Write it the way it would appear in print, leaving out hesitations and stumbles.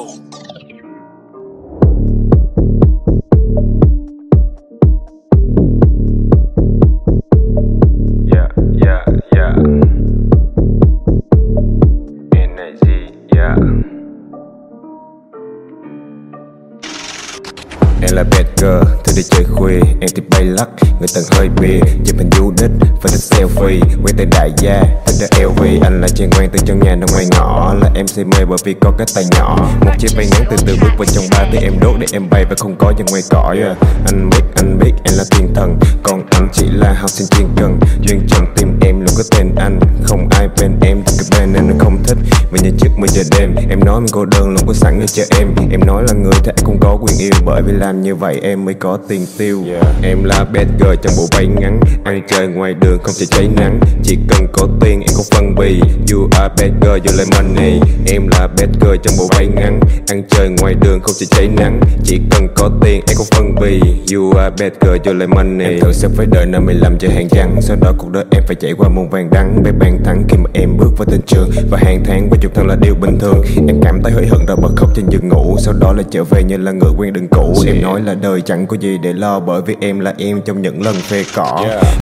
Em là bad girl, thích đi chơi khuya. Em thích bay lắc, người từng hơi bia. Chụp hình du đích, phải thích selfie. Quen tới đại gia, thích đeo LV. Anh là chàng quen từ trong nhà ra ngoài ngõ. Là em say mê bởi vì có cái tay nhỏ. Một chiếc bay ngắn từ từ bước vào trong ba thì em đốt để em bay và không có dân ngoài cõi. Anh biết em là thiên thần, còn anh chỉ là học sinh chuyên cần. Nhưng trong tim em luôn có tên anh, không ai bên em thì cái bên nên nó không thích. Vì như trước 10 giờ đêm, em nói mình cô đơn luôn có sẵn để chờ em. Em nói là người thế không có quyền yêu, bởi vì làm như vậy em mới có tiền tiêu. Em là bad girl trong bộ váy ngắn, ăn chơi ngoài đường không thể cháy nắng. Chỉ cần có tiền em không phân bì. You are bad girl, you like money. Em là bad girl trong bộ váy ngắn, ăn chơi ngoài đường không thể cháy nắng. Chỉ cần có tiền em không phân bì. You are bad girl, you like money. Em thử sẽ phải đợi năm 15 cho hàng trắng. Sau đó cuộc đời em phải chạy qua muôn vàng đắng. Bé bàn thắng khi mà em bước vào tên trường. Và hàng tháng với chục thằng là điều bình thường. Em cảm thấy hối hận rồi bật khóc trên giường ngủ. Sau đó là trở về như là người quen đường cũ. Em nói là đời chẳng có gì để lo, bởi vì em là em trong những lần phê cỏ.